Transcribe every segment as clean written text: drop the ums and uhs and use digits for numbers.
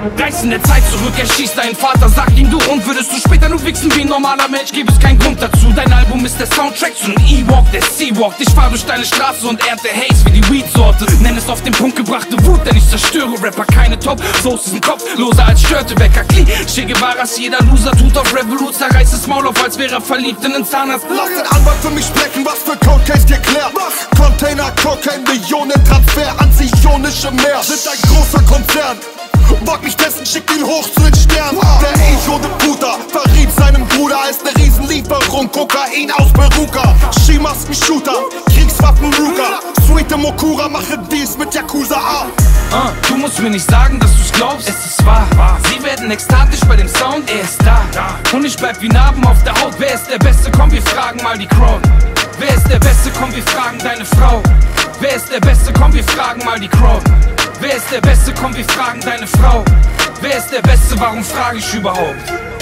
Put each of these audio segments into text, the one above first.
Reiß in der Zeit zurück, erschieß deinen Vater, sag ihm du und würdest du später nur wichsen wie ein normaler Mensch, gäbe es keinen Grund dazu. Dein Album ist der Soundtrack zu einem E-Walk, der Sea-Walk. Ich fahr durch deine Straße und ernte Haze wie die Weed-Sorte. Nenn es auf den Punkt gebrachte Wut, denn ich zerstöre Rapper, keine Top. Flows ist ein Kopf, loser als Störtebecker. Che Guevaras, jeder Loser tut auf Revolut, zerreißt das Maul auf, als wäre er verliebt in den Zahnarzt. Lass den Anwalt für mich sprechen, was für Cold Case geklärt. Container, Cocaine, Millionen Transfer ans Ionische Meer. Sind ein großer Konzern. Wag mich dessen, schickt ihn hoch zu den Sternen. Der Hijo de Puta verriet seinem Bruder, ist ne Riesenlieferung Kokain aus Peruka. Skimasken-Shooter, Kriegswaffen Ruger, Sweete Mokura, mache Deals mit Yakuza A. Du musst mir nicht sagen, dass du's glaubst, es ist wahr. Sie werden ekstatisch bei dem Sound, er ist da. Und ich bleib wie Narben auf der Haut. Wer ist der Beste? Komm, wir fragen mal die Crowd. Wer ist der Beste? Komm, wir fragen deine Frau. Wer ist der Beste? Komm, wir fragen mal die Crowd. Wer ist der Beste? Komm, wir fragen deine Frau. Wer ist der Beste? Warum frage ich überhaupt?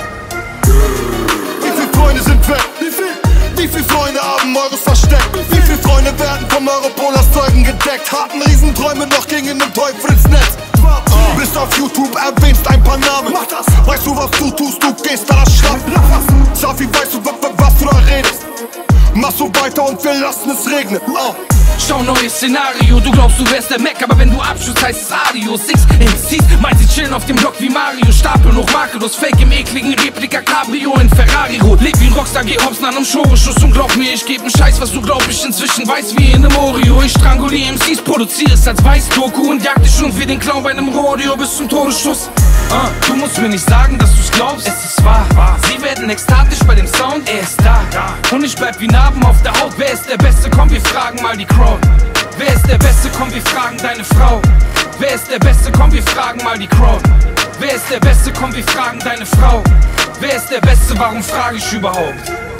Wie viele Freunde sind weg? Wie viele Freunde haben eures versteckt? Wie viele Freunde werden vom Europolas Zeugen gedeckt? Hatten Riesenträume, doch gingen dem Teufel ins Netz. Bist auf YouTube, erwähnst ein paar Namen. Weißt du, was du tust? Du gehst da das Schlafen. Safi, weißt du, was du da redest? Mach so weiter und wir lassen es regnen. Schau, neues Szenario, du glaubst, du wärst der Mac, aber wenn du abschützt, heißt es Adios. 6 MCs, meint sie chillen auf dem Block wie Mario. Stapeln hoch makellos, Fake im ekligen Replika Cabrio in Ferrari Rot. Leb wie ein Rockstar, geh hops nach einem Showschuss und glaub mir, ich geb 'n Scheiß, was du glaub ich inzwischen weiß wie in einem Oreo. Ich stranguliere MCs, produziere es als Weiß-Doku und jag dich schon wie den Clown bei einem Rodeo bis zum Todesschuss. Du musst mir nicht sagen, dass du's glaubst, es ist wahr. Sie werden ekstatisch bei dem Sound, er ist da. Und ich bleib wie Narben auf der Haut. Wer ist der Beste? Komm, wir fragen mal die Crowd. Wer ist der Beste? Komm, wir fragen deine Frau. Wer ist der Beste? Komm, wir fragen mal die Crowd. Wer ist der Beste? Komm, wir fragen deine Frau. Wer ist der Beste? Warum frage ich überhaupt?